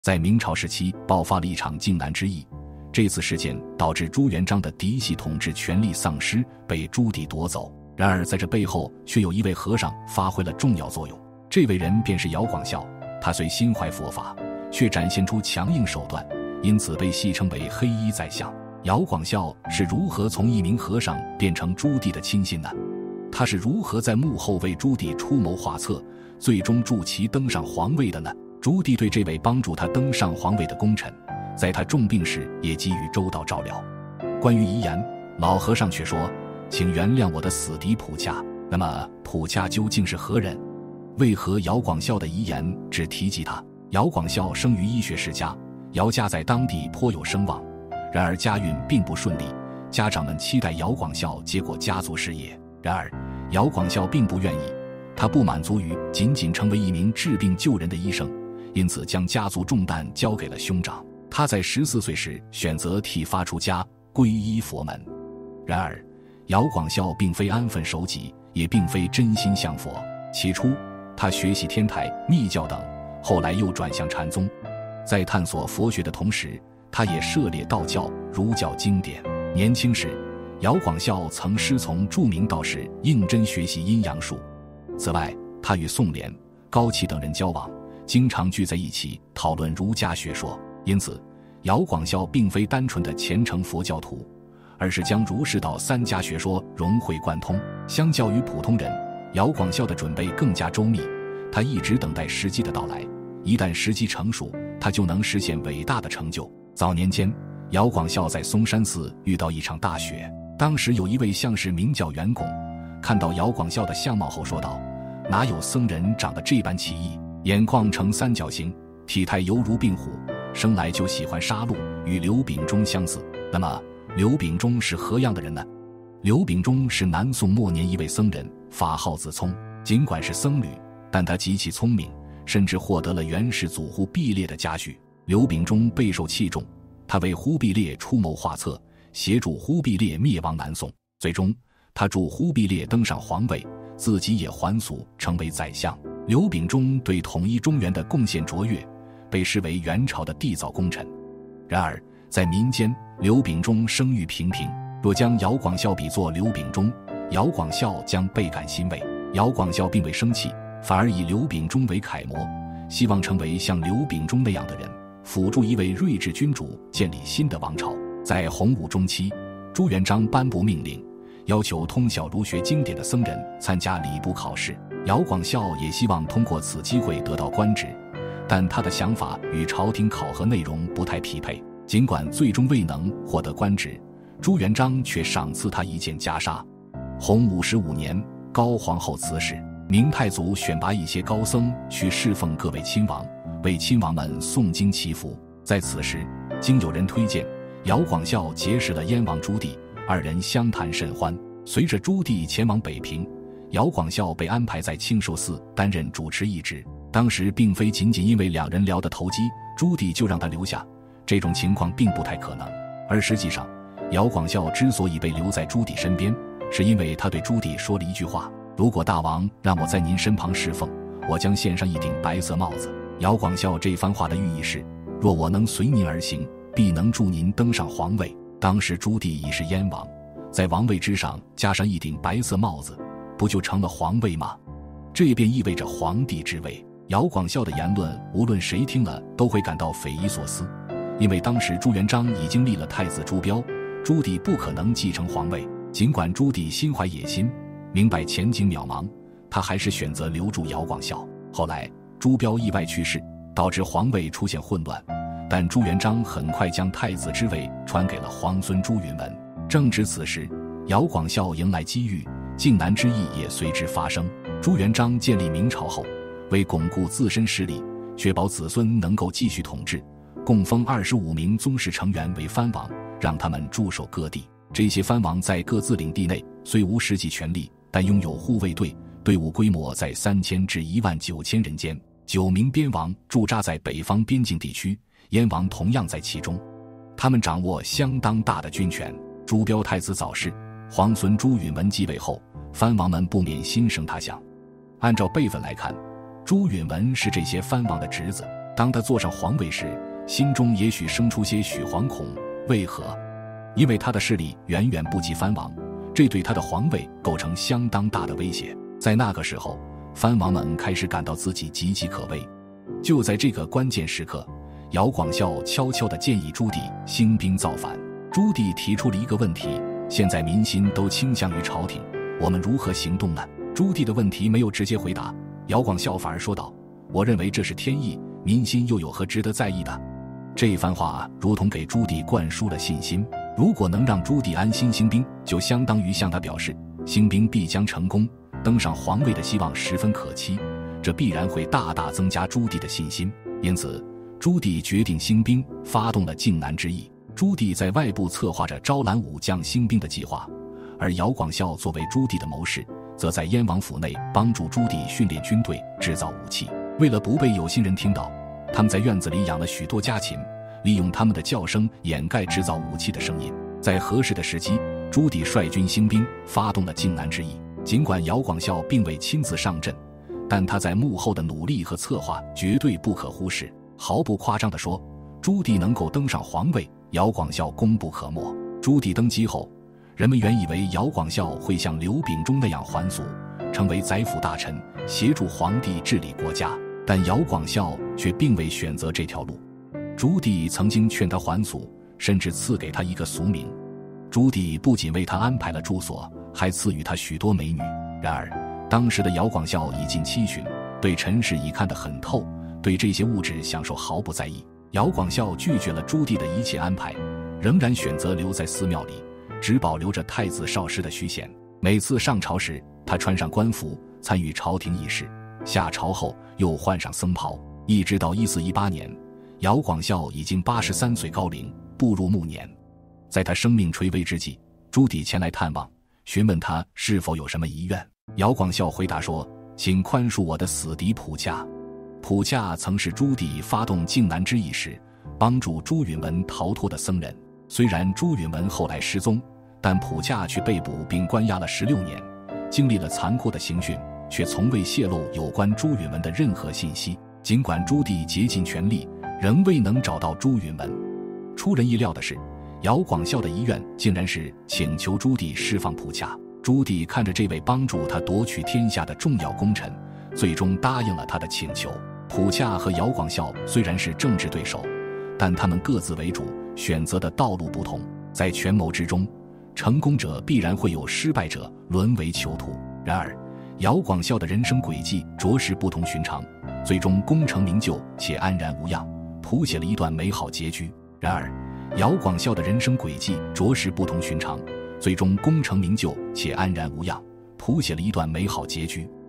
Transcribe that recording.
在明朝时期爆发了一场靖难之役，这次事件导致朱元璋的嫡系统治权力丧失，被朱棣夺走。然而在这背后却有一位和尚发挥了重要作用，这位人便是姚广孝。他虽心怀佛法，却展现出强硬手段，因此被戏称为黑衣宰相。姚广孝是如何从一名和尚变成朱棣的亲信呢？他是如何在幕后为朱棣出谋划策，最终助其登上皇位的呢？朱棣对这位帮助他登上皇位的功臣，在他重病时也给予周到照料。关于遗言，老和尚却说，请原谅我的死敌普洽。那么普洽究竟是何人？为何姚广孝的遗言只提及他？姚广孝生于医学世家，姚家在当地颇有声望，然而家运并不顺利，家长们期待姚广孝接过家族事业。然而姚广孝并不愿意，他不满足于仅仅成为一名治病救人的医生，因此将家族重担交给了兄长。他在14岁时选择剃发出家，皈依佛门。然而姚广孝并非安分守己，也并非真心向佛。起初他学习天台、密教等，后来又转向禅宗。在探索佛学的同时，他也涉猎道教、儒教经典。年轻时，姚广孝曾师从著名道士应真学习阴阳术。此外，他与宋濂、高启等人交往，经常聚在一起讨论儒家学说。因此姚广孝并非单纯的虔诚佛教徒，而是将儒释道三家学说融会贯通。相较于普通人，姚广孝的准备更加周密，他一直等待时机的到来，一旦时机成熟，他就能实现伟大的成就。早年间，姚广孝在嵩山寺遇到一场大雪，当时有一位相士名叫袁拱，看到姚广孝的相貌后说道，哪有僧人长得这般奇异，眼眶呈三角形，体态犹如病虎，生来就喜欢杀戮，与刘秉忠相似。那么刘秉忠是何样的人呢？刘秉忠是南宋末年一位僧人，法号子聪。尽管是僧侣，但他极其聪明，甚至获得了元世祖忽必烈的嘉许。刘秉忠备受器重，他为忽必烈出谋划策，协助忽必烈灭亡南宋。最终他助忽必烈登上皇位，自己也还俗成为宰相。刘秉忠对统一中原的贡献卓越，被视为元朝的缔造功臣。然而在民间，刘秉忠声誉平平，若将姚广孝比作刘秉忠，姚广孝将倍感欣慰。姚广孝并未生气，反而以刘秉忠为楷模，希望成为像刘秉忠那样的人，辅助一位睿智君主建立新的王朝。在洪武中期，朱元璋颁布命令，要求通晓儒学经典的僧人参加礼部考试。姚广孝也希望通过此机会得到官职，但他的想法与朝廷考核内容不太匹配。尽管最终未能获得官职，朱元璋却赏赐他一件袈裟。洪武15年，高皇后辞世，明太祖选拔一些高僧去侍奉各位亲王，为亲王们诵经祈福。在此时，经有人推荐，姚广孝结识了燕王朱棣，二人相谈甚欢。随着朱棣前往北平，姚广孝被安排在庆寿寺担任主持一职。当时并非仅仅因为两人聊得投机，朱棣就让他留下，这种情况并不太可能。而实际上，姚广孝之所以被留在朱棣身边，是因为他对朱棣说了一句话，如果大王让我在您身旁侍奉，我将献上一顶白色帽子。姚广孝这番话的寓意是，若我能随您而行，必能助您登上皇位。当时朱棣已是燕王，在王位之上加上一顶白色帽子，不就成了皇位吗？这便意味着皇帝之位。姚广孝的言论无论谁听了都会感到匪夷所思，因为当时朱元璋已经立了太子朱标，朱棣不可能继承皇位。尽管朱棣心怀野心，明白前景渺茫，他还是选择留住姚广孝。后来朱标意外去世，导致皇位出现混乱，但朱元璋很快将太子之位传给了皇孙朱允炆。正值此时，姚广孝迎来机遇，靖难之役也随之发生。朱元璋建立明朝后，为巩固自身势力，确保子孙能够继续统治，供封25名宗室成员为藩王，让他们驻守各地。这些藩王在各自领地内虽无实际权力，但拥有护卫队，队伍规模在3000至19000人间。9名边王驻扎在北方边境地区，燕王同样在其中，他们掌握相当大的军权。朱标太子早逝，皇孙朱允炆继位后，藩王们不免心生他想。按照辈分来看，朱允炆是这些藩王的侄子， 当他坐上皇位时，心中也许生出些许惶恐。为何？因为他的势力远远不及藩王，这对他的皇位构成相当大的威胁。在那个时候，藩王们开始感到自己岌岌可危。就在这个关键时刻，姚广孝悄悄地建议朱棣兴兵造反。朱棣提出了一个问题：现在民心都倾向于朝廷，我们如何行动呢？朱棣的问题没有直接回答，姚广孝反而说道：我认为这是天意，民心又有何值得在意的？这番话如同给朱棣灌输了信心，如果能让朱棣安心兴兵，就相当于向他表示兴兵必将成功，登上皇位的希望十分可期，这必然会大大增加朱棣的信心。因此朱棣决定兴兵，发动了靖难之役。朱棣在外部策划着招揽武将兴兵的计划，而姚广孝作为朱棣的谋士，则在燕王府内帮助朱棣训练军队，制造武器。为了不被有心人听到，他们在院子里养了许多家禽，利用他们的叫声掩盖制造武器的声音。在合适的时机，朱棣率军兴兵，发动了靖难之役。尽管姚广孝并未亲自上阵，但他在幕后的努力和策划绝对不可忽视。毫不夸张地说，朱棣能够登上皇位，姚广孝功不可没。朱棣登基后，人们原以为姚广孝会像刘秉忠那样还俗，成为宰辅大臣，协助皇帝治理国家，但姚广孝却并未选择这条路。朱棣曾经劝他还俗，甚至赐给他一个俗名。朱棣不仅为他安排了住所，还赐予他许多美女。然而当时的姚广孝已近70，对尘世已看得很透，对这些物质享受毫不在意。姚广孝拒绝了朱棣的一切安排，仍然选择留在寺庙里，只保留着太子少师的虚衔。每次上朝时，他穿上官服，参与朝廷议事；下朝后又换上僧袍。一直到1418年，姚广孝已经83岁高龄，步入暮年。在他生命垂危之际，朱棣前来探望，询问他是否有什么遗愿。姚广孝回答说：请宽恕我的死敌普洽。普洽曾是朱棣发动靖难之役时帮助朱允炆逃脱的僧人。虽然朱允炆后来失踪，但普洽却被捕并关押了16年，经历了残酷的刑讯，却从未泄露有关朱允炆的任何信息。尽管朱棣竭尽全力，仍未能找到朱允炆。出人意料的是，姚广孝的遗愿竟然是请求朱棣释放普洽。朱棣看着这位帮助他夺取天下的重要功臣，最终答应了他的请求。普洽和姚广孝虽然是政治对手，但他们各自为主，选择的道路不同。在权谋之中，成功者必然会有失败者，沦为囚徒。然而姚广孝的人生轨迹着实不同寻常，最终功成名就且安然无恙，谱写了一段美好结局。然而姚广孝的人生轨迹着实不同寻常，最终功成名就且安然无恙，谱写了一段美好结局。